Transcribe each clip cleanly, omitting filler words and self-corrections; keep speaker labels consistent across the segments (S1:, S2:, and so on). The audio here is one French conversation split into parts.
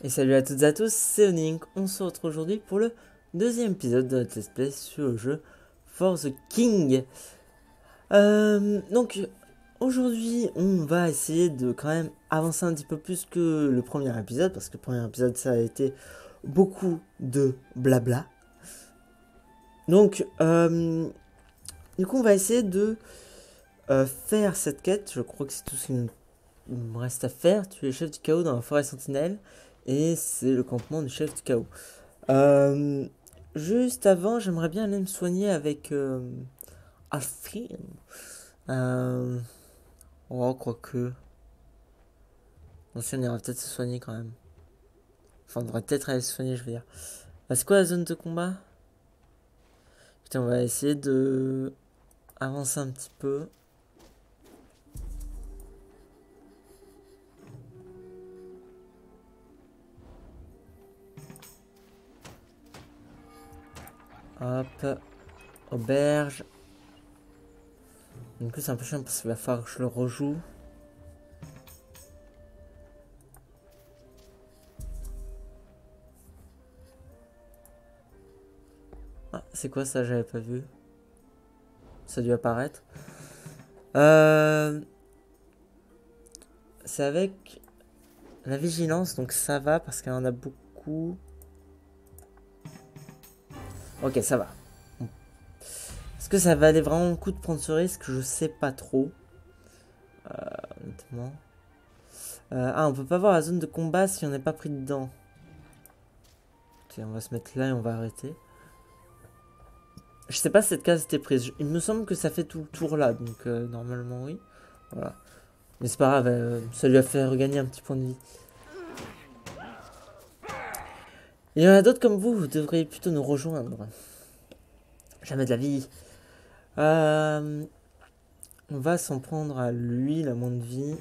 S1: Et salut à toutes et à tous, c'est Onink. On se retrouve aujourd'hui pour le deuxième épisode de notre let's play sur le jeu For the King. Donc aujourd'hui on va essayer de quand même avancer un petit peu plus que le premier épisode, parce que le premier épisode ça a été beaucoup de blabla. Donc du coup on va essayer de faire cette quête. Je crois que c'est tout ce qu'il me reste à faire. Tu es chef du chaos dans la forêt sentinelle. Et c'est le campement du chef du chaos. Juste avant, j'aimerais bien aller me soigner avec Alfred. Oh, quoique. Non, si on ira peut-être se soigner quand même. Enfin, on devrait peut-être aller se soigner, je veux dire. C'est quoi la zone de combat? Putain, on va essayer de avancer un petit peu. Hop. Auberge. Du coup, c'est un peu chiant parce qu'il va falloir que je le rejoue. Ah, c'est quoi ça? J'avais pas vu. Ça a dû apparaître. C'est avec la vigilance, donc ça va parce qu'il y en a beaucoup. Ok, ça va. Est-ce que ça valait vraiment le coup de prendre ce risque? Je sais pas trop. Honnêtement. Ah, on peut pas voir la zone de combat si on n'est pas pris dedans. Ok, on va se mettre là et on va arrêter. Je sais pas si cette case était prise. Il me semble que ça fait tout le tour là, donc normalement oui. Voilà. Mais c'est pas grave, ça lui a fait regagner un petit point de vie. Il y en a d'autres comme vous devriez plutôt nous rejoindre. Jamais de la vie. On va s'en prendre à lui, la moins de vie.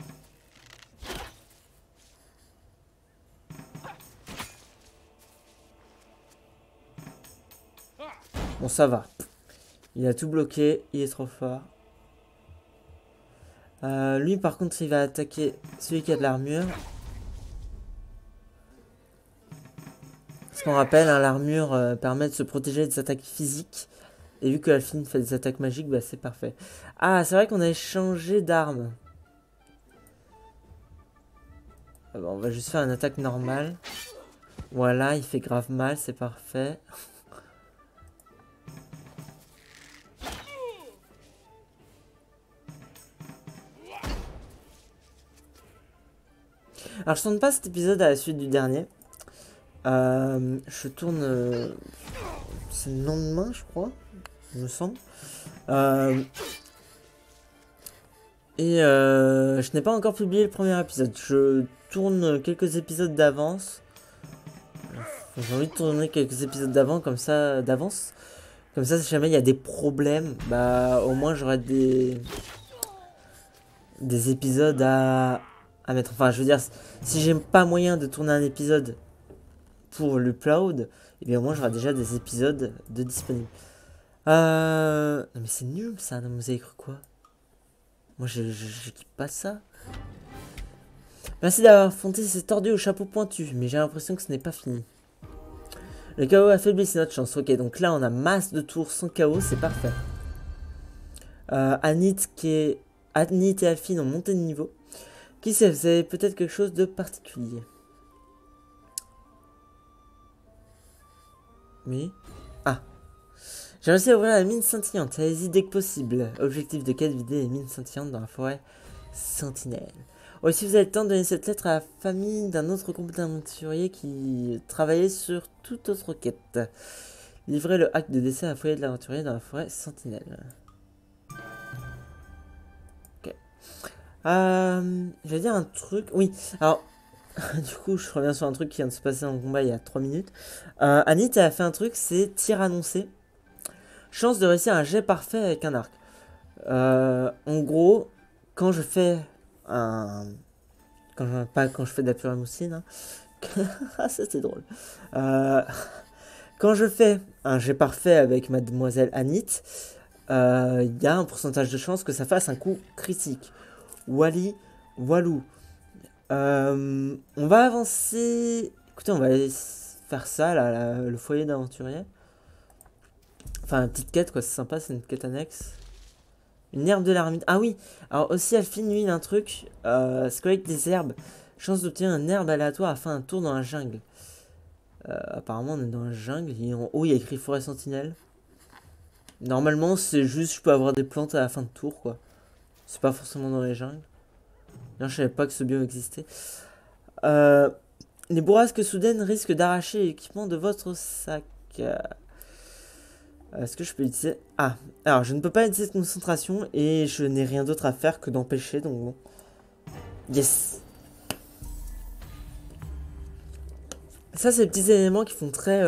S1: Bon, ça va. Il a tout bloqué, il est trop fort. Lui, par contre, il va attaquer celui qui a de l'armure. Ce qu'on rappelle, hein, l'armure permet de se protéger des attaques physiques. Et vu que Alphine fait des attaques magiques, bah c'est parfait. Ah, c'est vrai qu'on avait changé d'arme. Ah bah, on va juste faire une attaque normale. Voilà, il fait grave mal, c'est parfait. Alors, je tourne pas cet épisode à la suite du dernier. Je tourne... c'est le lendemain, je crois. Il me semble. Je n'ai pas encore publié le premier épisode. Je tourne quelques épisodes d'avance. J'ai envie de tourner quelques épisodes d'avance. Comme ça, si jamais il y a des problèmes, bah au moins j'aurai des épisodes à mettre. Enfin, je veux dire, si j'ai pas moyen de tourner un épisode pour l'upload, et bien au moins j'aurai déjà des épisodes de disponibles. Non mais c'est nul ça, non, vous avez cru quoi? Moi j'équipe pas ça. Merci d'avoir affronté ces tordus au chapeau pointu, mais j'ai l'impression que ce n'est pas fini. Le chaos affaiblit, c'est notre chance. Ok, donc là on a masse de tours sans chaos, c'est parfait. Anit et Alphine ont monté de niveau. Qui sait, vous avez peut-être quelque chose de particulier. Oui. Ah. J'ai réussi à ouvrir la mine scintillante. Allez-y dès que possible. Objectif de quête, vider les mines scintillantes dans la forêt sentinelle. Oh, si vous avez le temps, donnez cette lettre à la famille d'un autre compétent aventurier qui travaillait sur toute autre quête. Livrez le hack de décès à la foyer de l'aventurier dans la forêt sentinelle. Ok. Je vais dire un truc. Oui, alors, du coup, je reviens sur un truc qui vient de se passer en combat il y a 3 minutes. Anit a fait un truc, c'est tir annoncé. Chance de réussir un jet parfait avec un arc. En gros, quand je fais un... Quand je fais de la purée mousseline. Hein. Ah, ça c'est drôle. Quand je fais un jet parfait avec mademoiselle Anit, il y a un pourcentage de chance que ça fasse un coup critique. Wally, Walou. On va avancer. Écoutez, on va aller faire ça, là, le foyer d'aventurier. Enfin, une petite quête, quoi, c'est sympa, c'est une quête annexe. Une herbe de l'ermite. Ah oui, alors aussi, Alphine, lui, il a un truc. Se collecte des herbes. Chance d'obtenir une herbe aléatoire afin un tour dans la jungle. Apparemment, on est dans la jungle. Et en haut, il y a écrit forêt sentinelle. Normalement, c'est juste, je peux avoir des plantes à la fin de tour, quoi. C'est pas forcément dans les jungles. Non, je savais pas que ce biome existait. Euh, les bourrasques soudaines risquent d'arracher l'équipement de votre sac. Est-ce que je peux utiliser... Ah, alors je ne peux pas utiliser cette concentration et je n'ai rien d'autre à faire que d'empêcher, donc bon. Yes. Ça, c'est les petits éléments qui font très...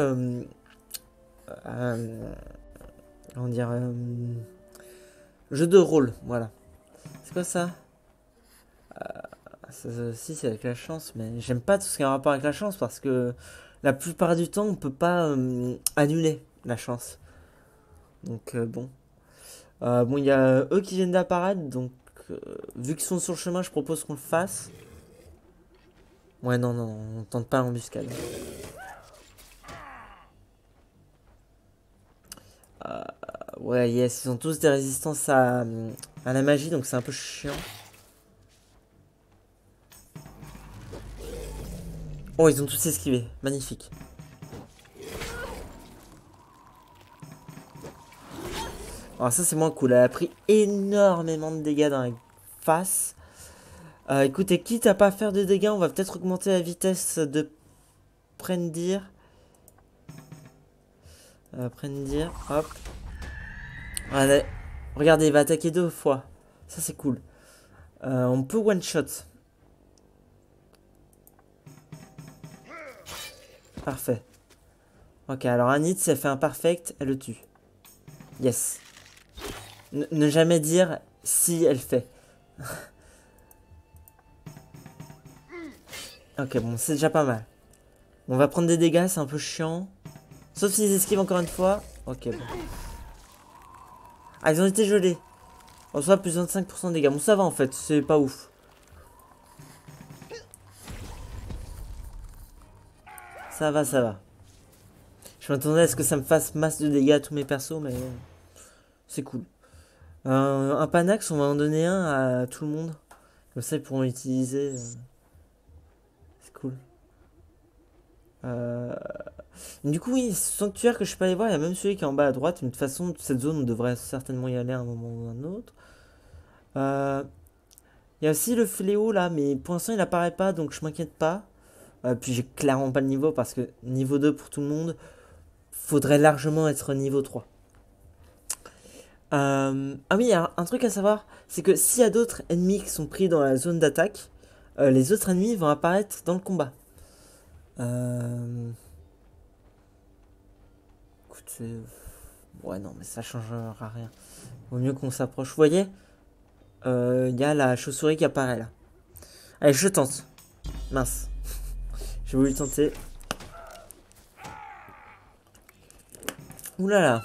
S1: comment dire... jeu de rôle, voilà. C'est quoi ça? Ça aussi, c'est avec la chance, mais j'aime pas tout ce qui a un rapport avec la chance parce que la plupart du temps, on peut pas annuler la chance. Donc bon. Bon, il y a eux qui viennent d'apparaître, donc vu qu'ils sont sur le chemin, je propose qu'on le fasse. Ouais, non, non, on tente pas l'embuscade. Ouais, yes, ils ont tous des résistances à la magie, donc c'est un peu chiant. Oh, ils ont tous esquivé, magnifique. Alors ça, c'est moins cool, elle a pris énormément de dégâts dans la face. Écoutez, quitte à pas faire de dégâts, on va peut-être augmenter la vitesse de Prendir. Prendir, hop. Allez, regardez, il va attaquer 2 fois. Ça, c'est cool. On peut one-shot. Parfait. Ok, alors Anit, si elle fait un perfect, elle le tue. Yes. Ne jamais dire si elle fait. Ok, bon, c'est déjà pas mal. On va prendre des dégâts, c'est un peu chiant. Sauf s'ils esquivent encore une fois. Ok, bon. Ah, ils ont été gelés. On soit plus 25% de dégâts. Bon, ça va en fait, c'est pas ouf. Ça va, ça va. Je m'attendais à ce que ça me fasse masse de dégâts à tous mes persos, mais c'est cool. Un Panax, on va en donner un à tout le monde. Comme ça, ils pourront l'utiliser. C'est cool. Du coup, oui, ce sanctuaire que je peux aller voir, il y a même celui qui est en bas à droite. Mais de toute façon, cette zone, on devrait certainement y aller à un moment ou à un autre. Il y a aussi le fléau là, mais pour l'instant, il apparaît pas, donc je m'inquiète pas. Puis j'ai clairement pas le niveau parce que niveau 2 pour tout le monde, faudrait largement être niveau 3. Ah oui, il y a un truc à savoir, c'est que s'il y a d'autres ennemis qui sont pris dans la zone d'attaque, les autres ennemis vont apparaître dans le combat. Écoutez, ouais non mais ça changera rien. Vaut mieux qu'on s'approche. Vous voyez, il y a la chauve-souris qui apparaît là. Allez, je tente. Mince, j'ai voulu tenter. Ouh là là.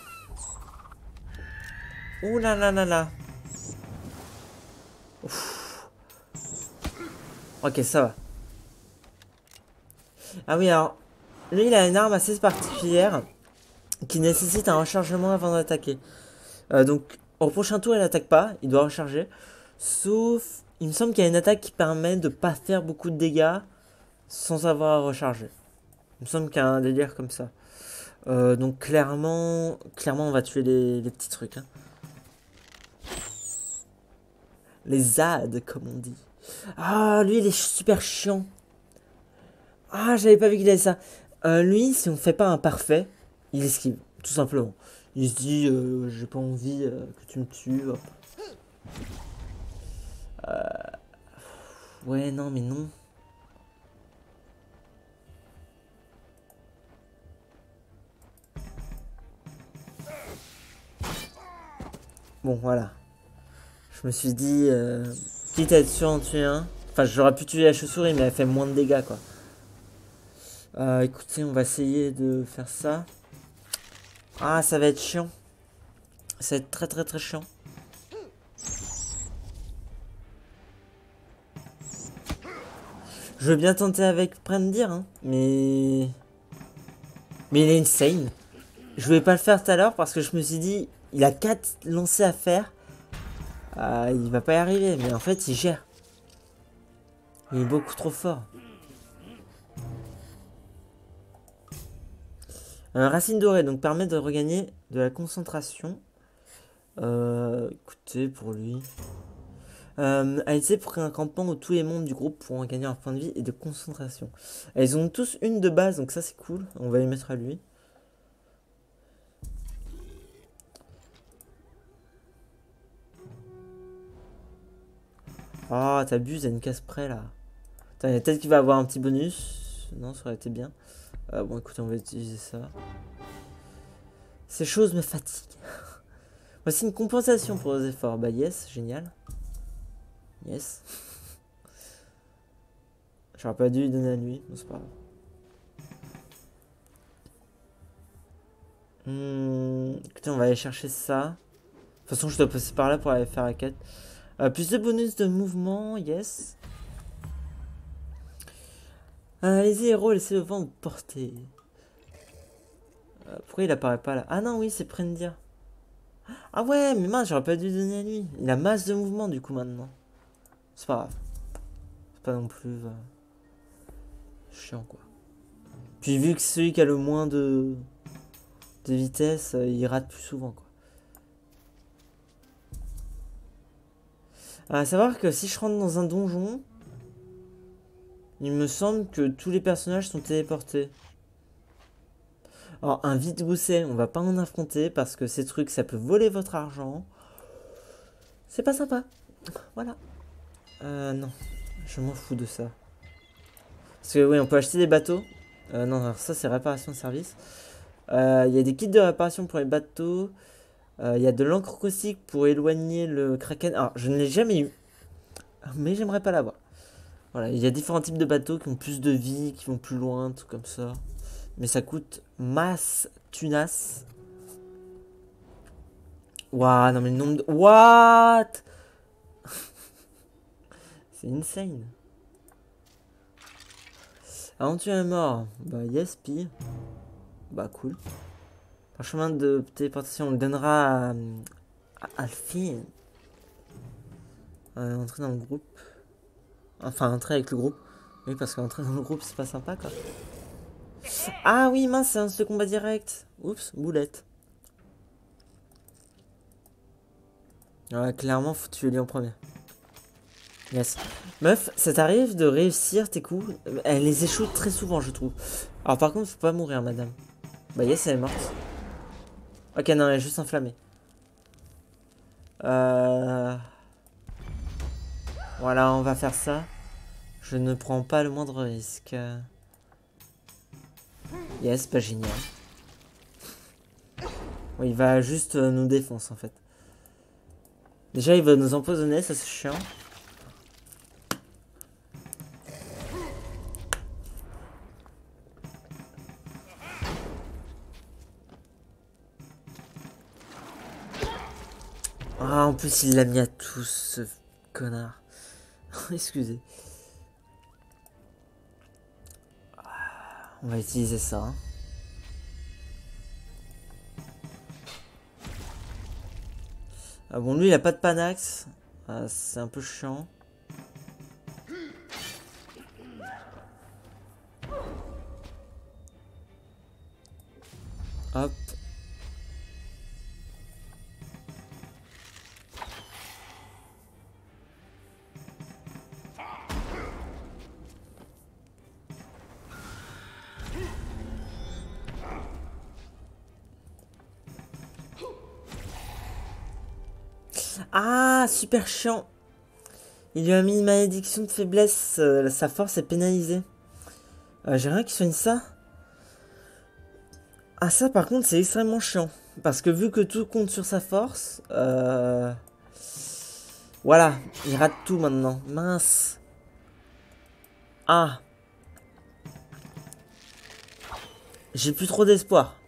S1: Ouh là là là là. Ouf. Ok, ça va. Ah oui, alors, lui, il a une arme assez particulière qui nécessite un rechargement avant d'attaquer. Donc, au prochain tour, il n'attaque pas, il doit recharger. Sauf, il me semble qu'il y a une attaque qui permet de pas faire beaucoup de dégâts sans avoir à recharger. Il me semble qu'il y a un délire comme ça. Donc, clairement, on va tuer les petits trucs. Hein. Les ZAD, comme on dit. Ah, lui, il est super chiant. Ah, j'avais pas vu qu'il avait ça. Lui, si on fait pas un parfait, il esquive, tout simplement. Il se dit, j'ai pas envie que tu me tues. Hop. Ouais, non, mais non. Bon, voilà. Je me suis dit, quitte à être sûr en tuer un. Enfin, j'aurais pu tuer la chauve-souris, mais elle fait moins de dégâts, quoi. Écoutez, on va essayer de faire ça. Ah, ça va être chiant. Ça va être très très très chiant. Je veux bien tenter avec Prendir, hein, mais... Mais il est insane. Je voulais pas le faire tout à l'heure parce que je me suis dit, il a 4 lancers à faire. Il va pas y arriver, mais en fait, il gère. Il est beaucoup trop fort. Racine dorée, donc permet de regagner de la concentration. Écoutez, pour lui... à utiliser pour créer un campement où tous les membres du groupe pourront gagner un point de vie et de concentration. Ils ont tous une de base, donc ça c'est cool. On va les mettre à lui. Oh, t'abuses, il y a une casse près là. Peut-être qu'il va avoir un petit bonus. Non, ça aurait été bien. Bon, écoutez, on va utiliser ça. Ces choses me fatiguent. Voici une compensation pour vos efforts. Bah yes, génial. Yes. J'aurais pas dû lui donner à lui, mais c'est pas grave. Écoutez, on va aller chercher ça. De toute façon, je dois passer par là pour aller faire la quête. Plus de bonus de mouvement, yes. Allez-y, héros, laissez le vent vous porter. Pourquoi il apparaît pas là? Ah non, oui, c'est Prendir. Ah ouais, mais mince, j'aurais pas dû donner à lui. Il a masse de mouvement du coup maintenant. C'est pas grave. C'est pas non plus chiant quoi. Puis vu que c'est celui qui a le moins de vitesse, il rate plus souvent quoi. À savoir que si je rentre dans un donjon, il me semble que tous les personnages sont téléportés. Alors un vide-gousset, on va pas en affronter parce que ces trucs ça peut voler votre argent. C'est pas sympa. Voilà. Non. Je m'en fous de ça. Parce que oui, on peut acheter des bateaux. Non, alors ça c'est réparation de service. Il y a des kits de réparation pour les bateaux. Il y a de l'encre caustique pour éloigner le kraken. Alors, je ne l'ai jamais eu. Mais j'aimerais pas l'avoir. Voilà, il y a différents types de bateaux qui ont plus de vie, qui vont plus loin, tout comme ça. Mais ça coûte masse tunas. Waouh, non mais le nombre de... What? C'est insane. Aventure est mort. Bah yes, pire. Bah cool. Un chemin de téléportation, on le donnera à Alphine. Entrer dans le groupe. Enfin, entrer avec le groupe. Oui, parce qu'entrer dans le groupe, c'est pas sympa, quoi. Ah oui, mince, c'est un de combat direct. Oups, boulette. Ouais, clairement, faut tuer lui en premier. Yes. Meuf, ça t'arrive de réussir tes coups? Elle les échoue très souvent, je trouve. Alors par contre, faut pas mourir, madame. Bah yes, elle est morte. Ok, non, elle est juste enflammée. Voilà, on va faire ça. Je ne prends pas le moindre risque. Yes, pas génial. Bon, il va juste nous défoncer en fait. Déjà, il va nous empoisonner, ça c'est chiant. Ah, en plus, il l'a mis à tous, ce connard. Excusez. On va utiliser ça. Hein. Ah bon, lui, il a pas de panax. C'est un peu chiant. Hop. Ah, super chiant. Il lui a mis une malédiction de faiblesse. Sa force est pénalisée. J'ai rien qui soigne ça. Ah, ça par contre, c'est extrêmement chiant. Parce que vu que tout compte sur sa force, voilà, il rate tout maintenant. Mince. Ah. J'ai plus trop d'espoir.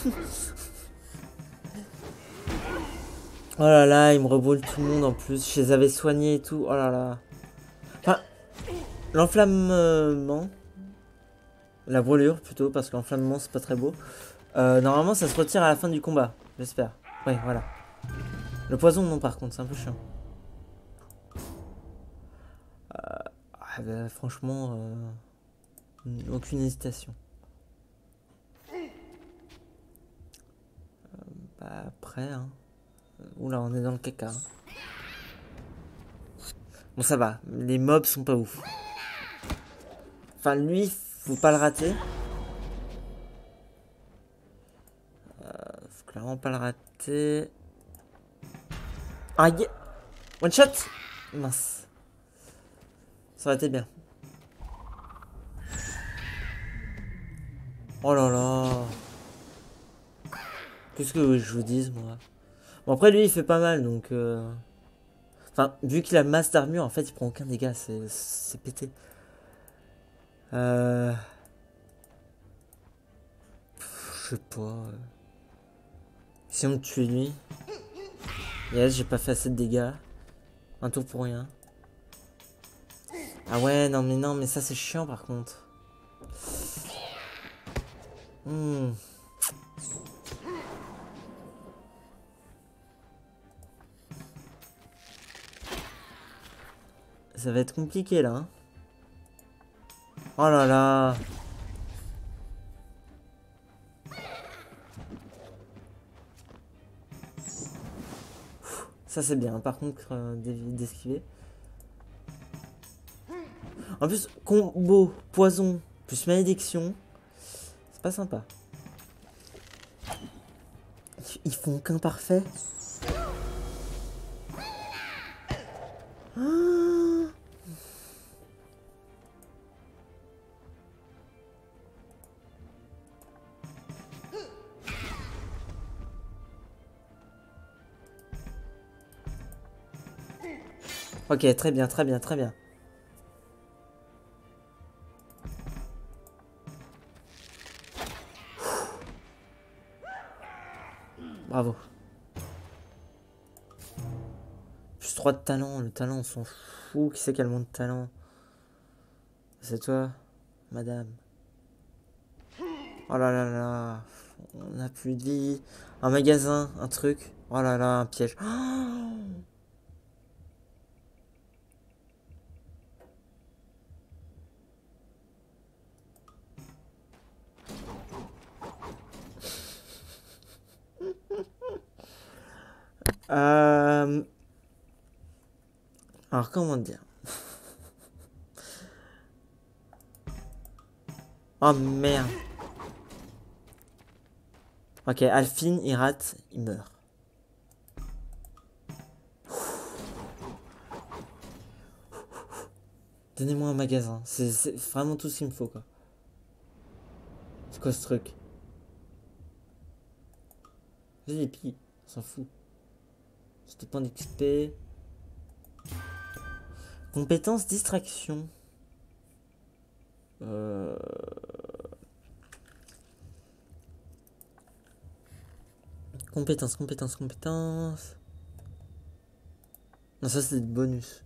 S1: Oh là là, il me rebrûle tout le monde en plus. Je les avais soignés et tout. Oh là là. Enfin, L'enflammement. La brûlure plutôt, parce qu'enflammement c'est pas très beau. Normalement ça se retire à la fin du combat, j'espère. Ouais, voilà. Le poison non par contre, c'est un peu chiant. Ah bah, franchement, aucune hésitation. Bah après, hein. Oula, on est dans le caca. Hein. Bon ça va, les mobs sont pas ouf. Enfin lui, faut pas le rater. Faut clairement pas le rater. Ah yeah. One shot. Mince. Ça aurait été bien. Oh là là. Qu'est-ce que je vous dise moi. Bon après lui il fait pas mal donc... Enfin, vu qu'il a masse d'armure, en fait il prend aucun dégât, c'est pété. Je sais pas... Si on me tue lui... Yes, j'ai pas fait assez de dégâts. Un tour pour rien. Ah ouais, non mais ça c'est chiant par contre. Ça va être compliqué là. Hein. Oh là là. Ça c'est bien, par contre, d'esquiver. En plus, combo, poison, plus malédiction. C'est pas sympa. Ils font qu'un parfait. Ah. Ok, très bien, très bien, très bien. Bravo. Plus 3 de talent. Le talent, on s'en fout. Qui c'est qui a le moins de talent? C'est toi, madame. Oh là là là. On a plus de vie. Un magasin, un truc. Oh là là, un piège. Oh. Alors, comment dire? Oh merde. Ok, Alphine, il rate, il meurt. Donnez-moi un magasin. C'est vraiment tout ce qu'il me faut, quoi. C'est quoi ce truc? Vas-y, puis, on s'en fout. C'est point d'XP. Compétence distraction. Compétence, compétence, compétence. Non, ça c'est le bonus.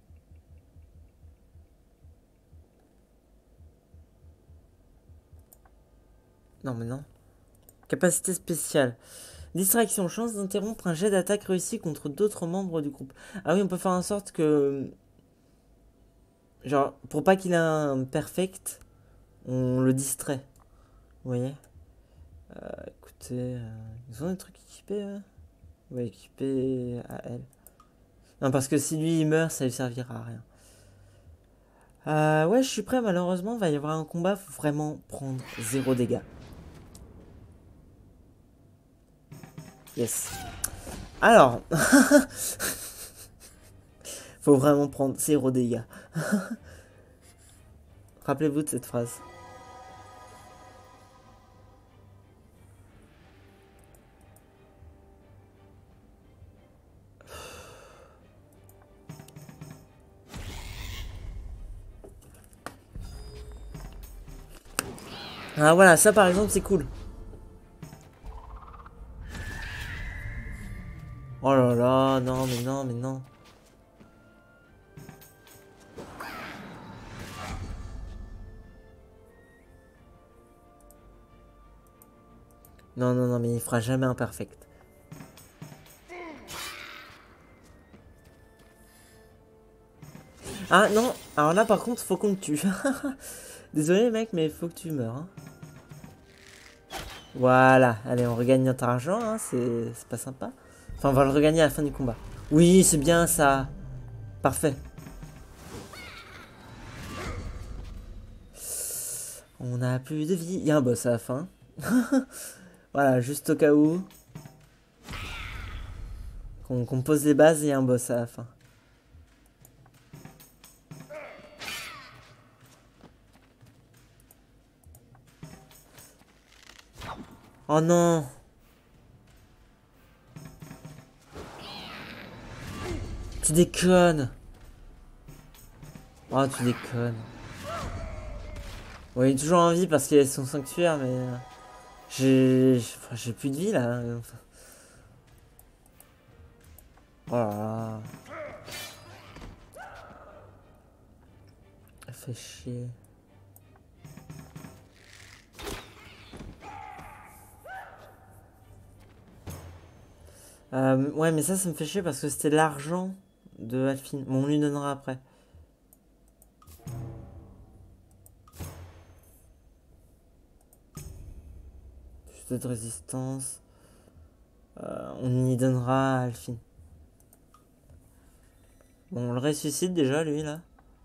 S1: Non, mais non. Capacité spéciale. Distraction, chance d'interrompre un jet d'attaque réussi contre d'autres membres du groupe. Ah oui, on peut faire en sorte que... Genre, pour pas qu'il ait un perfect, on le distrait. Vous voyez? Écoutez, ils ont des trucs équipés, ouais, équipés à elle. Non, parce que si lui il meurt, ça lui servira à rien. Ouais, je suis prêt, malheureusement, il va y avoir un combat, faut vraiment prendre 0 dégâts. Yes. Alors, faut vraiment prendre 0 dégâts. Rappelez-vous de cette phrase. Ah voilà, ça par exemple c'est cool. Oh là là, non mais non mais non. Non, non, non, mais il fera jamais un perfect. Ah non, alors là par contre, faut qu'on te tue. Désolé mec, mais faut que tu meurs. Hein. Voilà, allez, on regagne notre argent, hein, c'est pas sympa. Enfin, on va le regagner à la fin du combat. Oui, c'est bien ça. Parfait. On a plus de vie. Il y a un boss à la fin. Voilà, juste au cas où. Qu'on pose les bases, il y a un boss à la fin. Oh non! Tu déconnes! Oh, tu déconnes. Ouais, il est toujours en vie parce qu'il a son sanctuaire, mais... J'ai plus de vie, là. Oh là là. Ça fait chier. Ouais, mais ça me fait chier parce que c'était l'argent de Alphine. Bon, on lui donnera après. Juste de résistance. On y donnera à Alphine. Bon, on le ressuscite déjà, lui, là.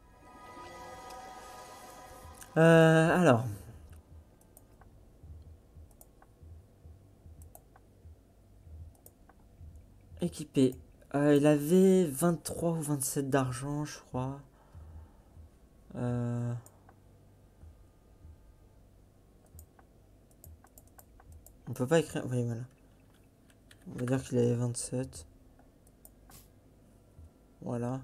S1: Alors. Équipé. Il avait 23 ou 27 d'argent, je crois. On peut pas écrire... Oui, voilà. On va dire qu'il avait 27. Voilà.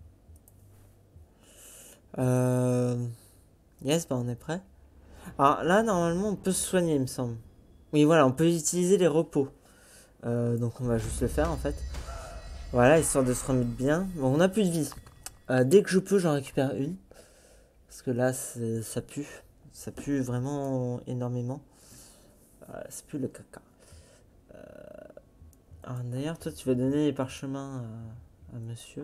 S1: Yes, bah on est prêt. Alors là, normalement, on peut se soigner, il me semble. Oui, voilà, on peut utiliser les repos. Donc on va juste le faire, en fait. Voilà, histoire de se remettre bien. Bon, on a plus de vie. Dès que je peux, j'en récupère une. Parce que là, ça pue. Ça pue vraiment énormément. Ça pue le caca. Alors d'ailleurs, toi, tu vas donner les parchemins à monsieur.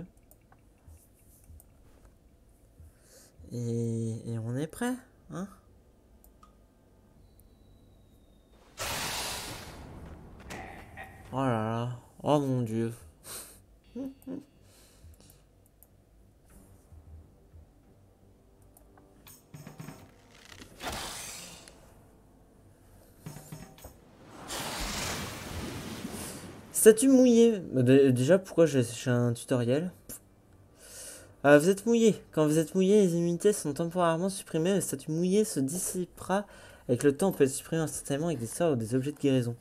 S1: Et on est prêt, hein? Oh là là. Oh mon dieu. Statue mouillée. Déjà, pourquoi j'ai un tutoriel? Vous êtes mouillé. Quand vous êtes mouillé, les immunités sont temporairement supprimées. Le statut mouillé se dissipera. Avec le temps, on peut être supprimé instantanément avec des sorts ou des objets de guérison.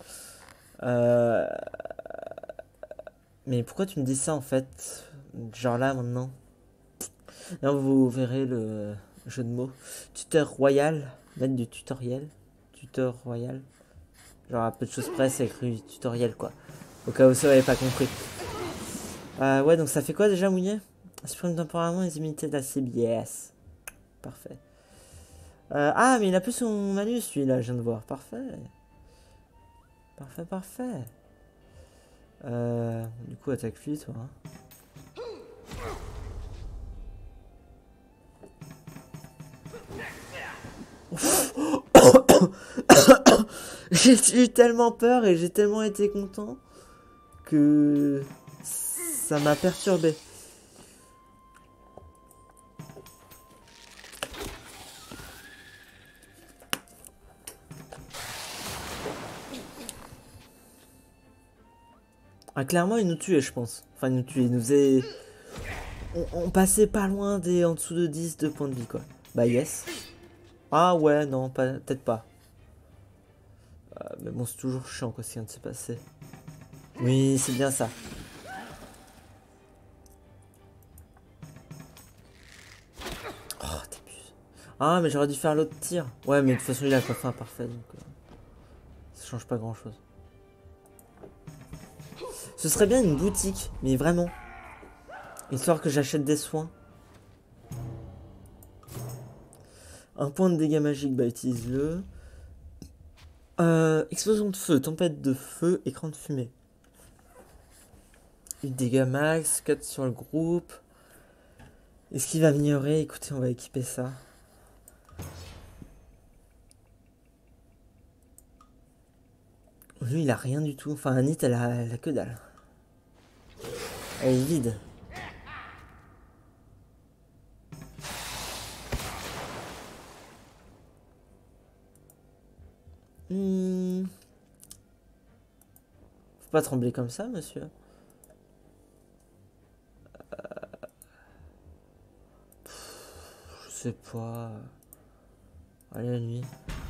S1: Mais pourquoi tu me dis ça en fait? Genre là, maintenant. Là, vous verrez le jeu de mots. Tuteur royal. Maître du tutoriel. Tuteur royal. Genre à peu de choses près, c'est écrit tutoriel quoi. Au cas où ça n'avait pas compris. Ouais, donc ça fait quoi déjà, mouillé? Supprime temporairement les immunités de la CBS. Parfait. Ah, mais il a plus son malus, celui-là, je viens de voir. Parfait. Parfait, parfait. Du coup, attaque lui, toi. J'ai eu tellement peur et j'ai tellement été content que ça m'a perturbé. Ah, clairement, il nous tuait, je pense. Enfin, il nous tuait, il nous faisait... On passait pas loin des en dessous de 10 de points de vie, quoi. Bah, yes. Ah ouais, non, peut-être pas. Mais bon, c'est toujours chiant, quoi, ce qui vient de se passer. Oui, c'est bien ça. Oh, t'abuses. Ah, mais j'aurais dû faire l'autre tir. Ouais, mais de toute façon, il a pas fait un parfait, donc... ça change pas grand-chose. Ce serait bien une boutique, mais vraiment. Histoire que j'achète des soins. Un point de dégâts magiques, bah utilise-le. Explosion de feu, tempête de feu, écran de fumée. Dégâts max, cut sur le groupe. Est-ce qu'il va améliorer? Écoutez, on va équiper ça. Lui, il a rien du tout. Enfin, Anit, elle a que dalle. Elle est vide. Hmm. Faut pas trembler comme ça, monsieur. Je sais pas. Allez, la nuit.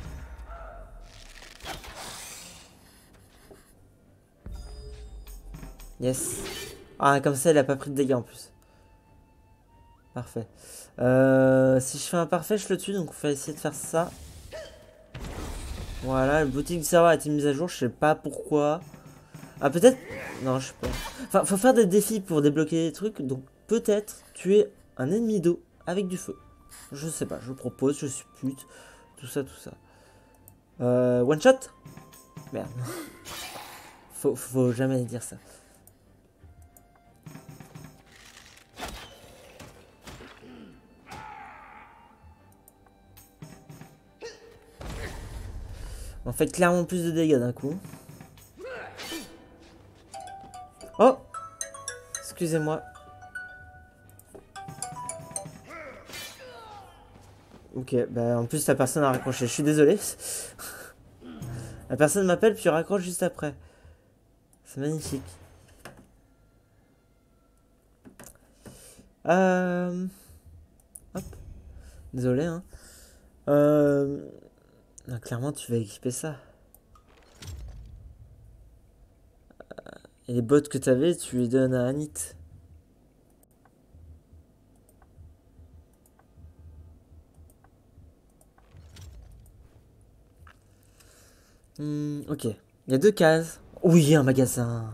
S1: Yes. Ah, comme ça, il a pas pris de dégâts en plus. Parfait. Si je fais un parfait, je le tue, donc on va essayer de faire ça. Voilà, le boutique du serveur a été mise à jour, je sais pas pourquoi. Ah, peut-être. Non, je sais pas. Enfin, faut faire des défis pour débloquer des trucs, donc peut-être tuer un ennemi d'eau avec du feu. Je sais pas, je propose, je suis pute. Tout ça, tout ça. One shot? Merde. Faut jamais dire ça. On fait clairement plus de dégâts d'un coup. Oh! Excusez-moi. Ok, bah en plus la personne a raccroché. Je suis désolé. La personne m'appelle puis raccroche juste après. C'est magnifique. Hop. Désolé, hein. Non, clairement, tu vas équiper ça. Et les bottes que t'avais, tu les donnes à Anit. Ok. Il y a deux cases. Oui, un magasin.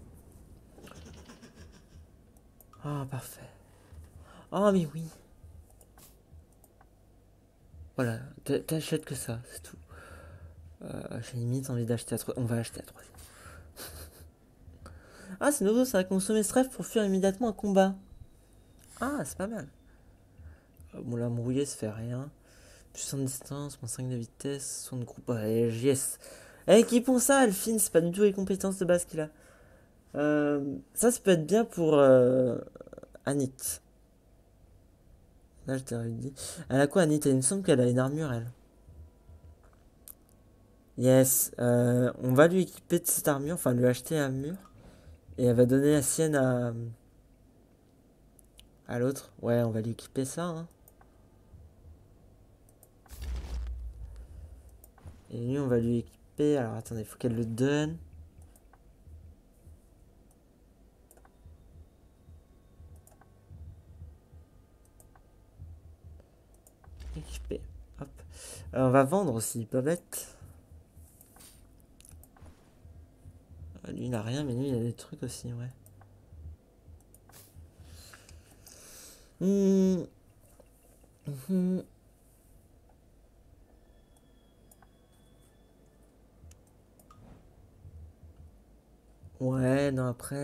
S1: Ah, parfait. Oh, mais oui. Voilà, t'achètes que ça, c'est tout. J'ai limite envie d'acheter à 3. On va acheter à 3. Ah, c'est nouveau, ça va consommer stress pour fuir immédiatement un combat. Ah, c'est pas mal. Bon, là, mouiller, ça fait rien. Puissance de distance, moins 5 de vitesse, son de groupe. Ouais, yes. Équipons ça, Alphine, c'est pas du tout les compétences de base qu'il a. Ça peut être bien pour Anit. Là, je t'aurais dit. Elle a quoi, Anit? Il me semble qu'elle a une armure, elle. Yes. On va lui équiper de cette armure, enfin, lui acheter l'armure. Et elle va donner la sienne à l'autre. Ouais, on va lui équiper ça, hein. Et lui, on va lui équiper. Alors, attendez, il faut qu'elle le donne. Équiper. Hop. On va vendre aussi, pas bête. Lui, il a rien, mais lui, il a des trucs aussi, ouais. Hum, hum. Ouais, non, après,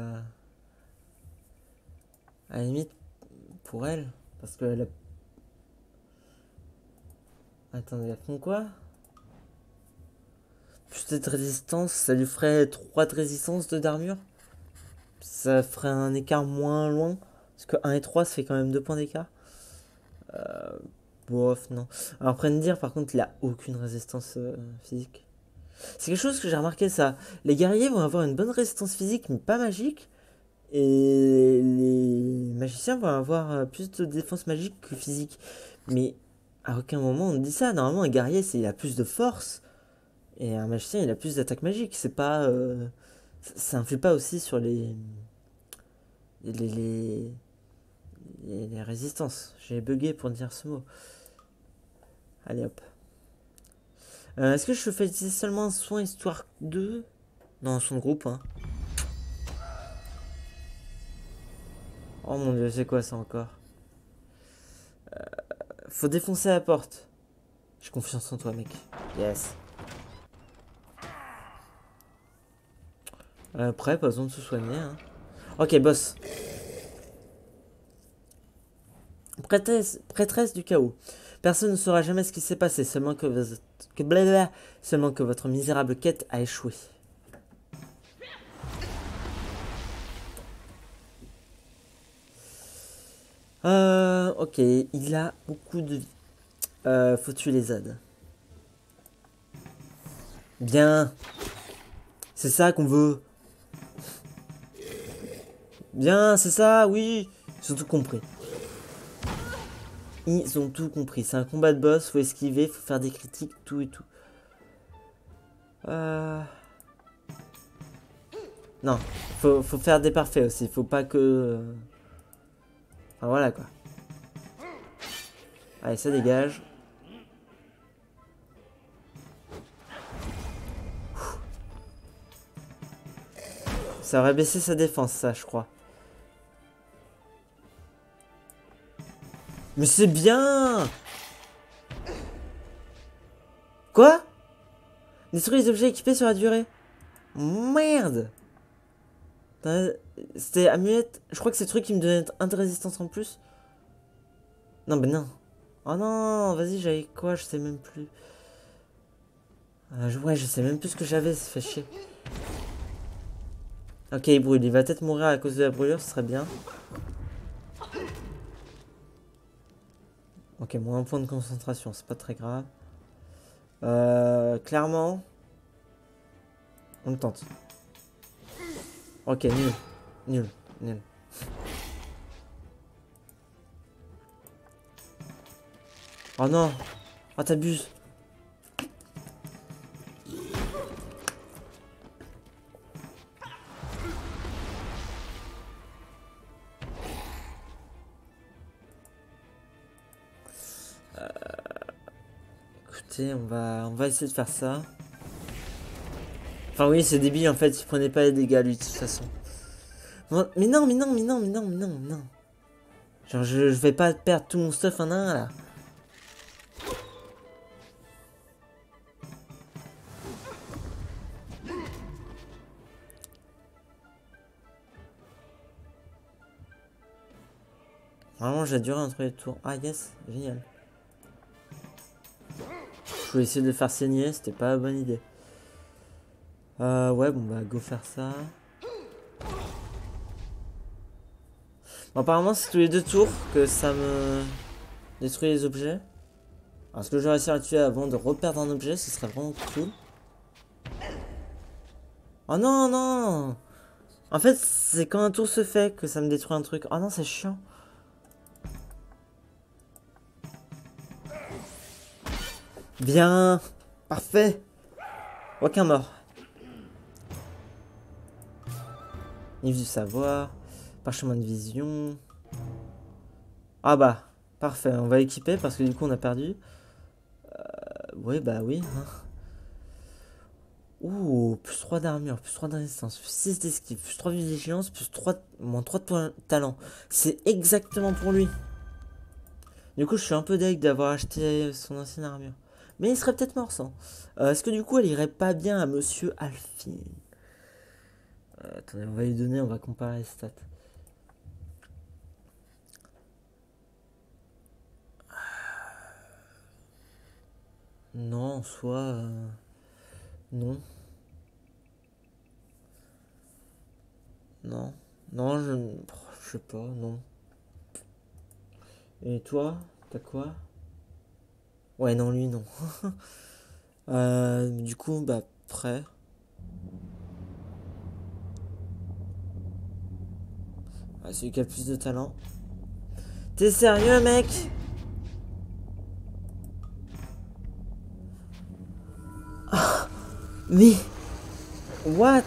S1: à la limite, pour elle, parce qu'elle a... Attendez, elle font quoi? Plus de résistance, ça lui ferait 3 de résistance de d'armure. Ça ferait un écart moins loin. Parce que 1 et 3, ça fait quand même 2 points d'écart. Bof, non. Alors, après de dire, par contre, il a aucune résistance physique. C'est quelque chose que j'ai remarqué, ça. Les guerriers vont avoir une bonne résistance physique, mais pas magique. Et les magiciens vont avoir plus de défense magique que physique. Mais à aucun moment on dit ça. Normalement, un guerrier, il a plus de force. Et un magicien, il a plus d'attaque magique. C'est pas. Ça influe pas aussi sur les, les, les résistances. J'ai bugué pour dire ce mot. Allez hop. Est-ce que je fais utiliser seulement un soin histoire 2? Non, son groupe, hein. Oh mon dieu, c'est quoi ça encore? Faut défoncer la porte. J'ai confiance en toi, mec. Yes. Après, pas besoin de se soigner. Hein. Ok, boss. Prêtresse du chaos. Personne ne saura jamais ce qui s'est passé, seulement que votre misérable quête a échoué. Ok, il a beaucoup de vie. Faut tuer les ZAD. Bien. C'est ça qu'on veut. Bien, c'est ça, oui. Ils ont tout compris. Ils ont tout compris. C'est un combat de boss, faut esquiver, faut faire des critiques, tout et tout. Non, faut faire des parfaits aussi. Faut pas que... Enfin voilà quoi. Allez, ça dégage. Ça aurait baissé sa défense, ça, je crois. Mais c'est bien! Quoi? Détruire les objets équipés sur la durée. Merde! C'était amulette. Je crois que c'est le truc qui me donnait un de résistance en plus. Non, mais non. Oh non, vas-y, j'avais quoi? Je sais même plus. Ouais, je sais même plus ce que j'avais, ça fait chier. Ok, il brûle. Il va peut-être mourir à cause de la brûlure, ce serait bien. Ok, moins un point de concentration, c'est pas très grave. Clairement, on le tente. Ok, nul. Nul. Nul. Oh non! Oh, t'abuses! Écoutez, on va essayer de faire ça. Enfin, oui, c'est débile en fait, il prenait pas les dégâts lui de toute façon. Bon, mais non, mais non, mais non, mais non, mais non, mais non. Genre, je vais pas perdre tout mon stuff en un là. Vraiment, j'ai duré entre les tours. Ah, yes, génial. Je voulais essayer de le faire saigner, c'était pas la bonne idée. Ouais, bon, bah, go faire ça. Bon, apparemment, c'est tous les 2 tours que ça me détruit les objets. Alors, est-ce que je vais réussir à le tuer avant de reperdre un objet? Ce serait vraiment cool. Oh non, non! En fait, c'est quand un tour se fait que ça me détruit un truc. Oh non, c'est chiant. Bien. Parfait. Aucun mort. Livre du savoir. Parchemin de vision. Ah bah. Parfait. On va équiper parce que du coup on a perdu. Ouais, bah oui. Hein. Ouh, plus 3 d'armure, plus 3 de résistance, plus 6 d'esquive, plus 3 de vigilance, plus 3, moins 3 de talent. C'est exactement pour lui. Du coup, je suis un peu deg d'avoir acheté son ancienne armure. Mais il serait peut-être mort sans. Est-ce que du coup, elle irait pas bien à Monsieur Alphine? Attendez, on va lui donner, on va comparer les stats. Non, en soi, non. Non. Non, je sais pas, non. Et toi, t'as quoi? Ouais, non, lui, non. Du coup, bah, prêt. Ah, celui qui a le plus de talent. T'es sérieux, mec? Mais... What?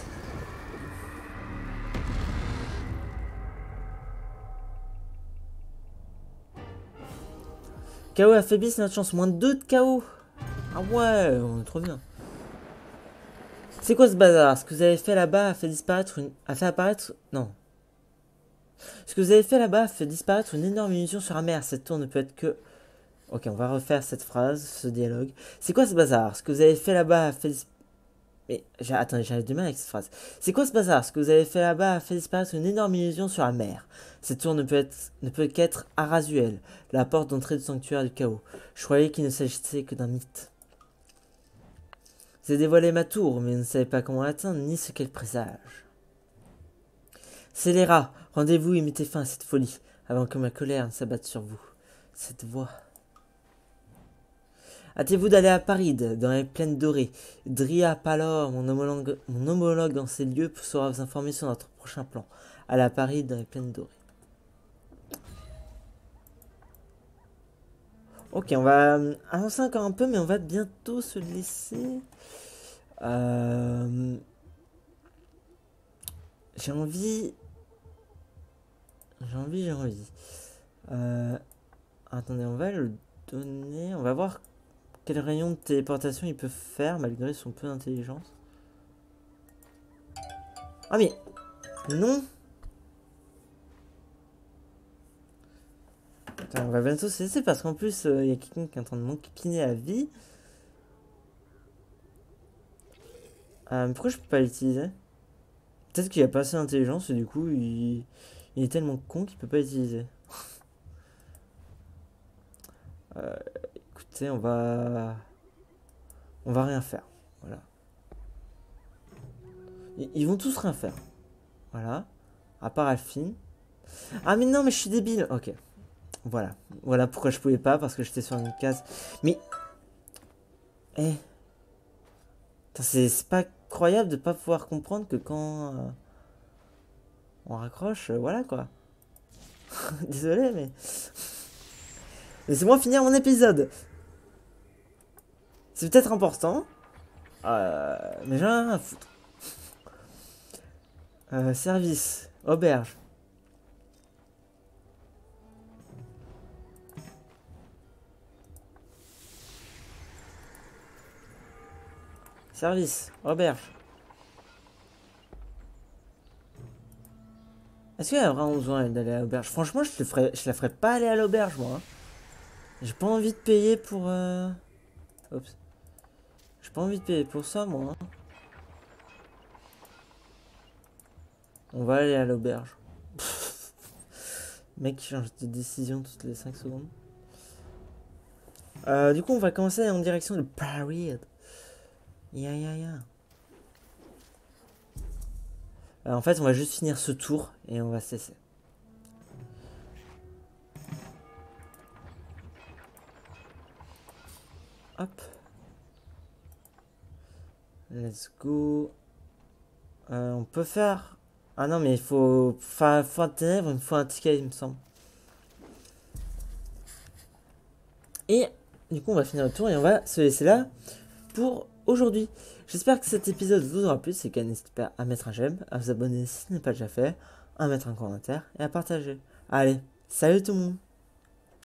S1: KO affaibli, c'est notre chance. Moins de 2 de KO. Ah ouais, on est trop bien. C'est quoi ce bazar? Ce que vous avez fait là-bas a fait disparaître une... a fait apparaître... Non. Ce que vous avez fait là-bas a fait disparaître une énorme illusion sur la mer. Cette tour ne peut être que... Ok, on va refaire cette phrase, ce dialogue. C'est quoi ce bazar? Ce que vous avez fait là-bas a fait... Mais attendez, j'arrive du mal avec cette phrase. C'est quoi ce bazar? Ce que vous avez fait là-bas a fait disparaître une énorme illusion sur la mer. Cette tour ne peut qu'être Arasuel, la porte d'entrée du sanctuaire du chaos. Je croyais qu'il ne s'agissait que d'un mythe. Vous avez dévoilé ma tour, mais vous ne savez pas comment l'atteindre, ni ce qu'elle présage. Scélérat, rendez-vous et mettez fin à cette folie, avant que ma colère ne s'abatte sur vous. Cette voix. Hâtez-vous d'aller à Paride, dans les plaines dorées. Dria Palor, mon homologue dans ces lieux, saura vous informer sur notre prochain plan. Allez à Paride, dans les plaines dorées. Ok, on va avancer encore un peu, mais on va bientôt se laisser. J'ai envie. J'ai envie. Attendez, on va le donner. On va voir quel rayon de téléportation il peut faire malgré son peu d'intelligence. Ah mais non. Attends, on va bientôt se laisser parce qu'en plus il y a quelqu'un qui est en train de m'enquiquiner à vie. Pourquoi je peux pas l'utiliser? Peut-être qu'il a pas assez d'intelligence et du coup il est tellement con qu'il peut pas l'utiliser. Euh, Écoutez, on va rien faire. Voilà. Ils vont tous rien faire. Voilà. À part Alphine. Ah mais non, mais je suis débile. Ok. Voilà. Voilà pourquoi je pouvais pas, parce que j'étais sur une case. Mais... Eh. C'est pas croyable de pas pouvoir comprendre que quand on raccroche, voilà quoi. Désolé, mais... Laissez-moi finir mon épisode. C'est peut-être important. Mais j'en ai rien à foutre. Service. Auberge. Service. Auberge. Est-ce qu'il y a vraiment besoin d'aller à l'auberge? Franchement, je la ferais pas aller à l'auberge, moi. Hein. J'ai pas envie de payer pour... Oups. J'ai pas envie de payer pour ça, moi. Hein. On va aller à l'auberge. Mec qui change de décision toutes les 5 secondes. Du coup, on va commencer en direction de Paride. Ya. En fait, on va juste finir ce tour et on va cesser. Hop. Let's go. On peut faire... Ah non, mais il faut... Enfin, fin de ténèbres, il me faut un ticket, il me semble. Et du coup, on va finir le tour et on va se laisser là pour aujourd'hui. J'espère que cet épisode vous aura plu. C'est qu'à n'hésitez pas à mettre un j'aime, à vous abonner si ce n'est pas déjà fait, à mettre un commentaire et à partager. Allez, salut tout le monde!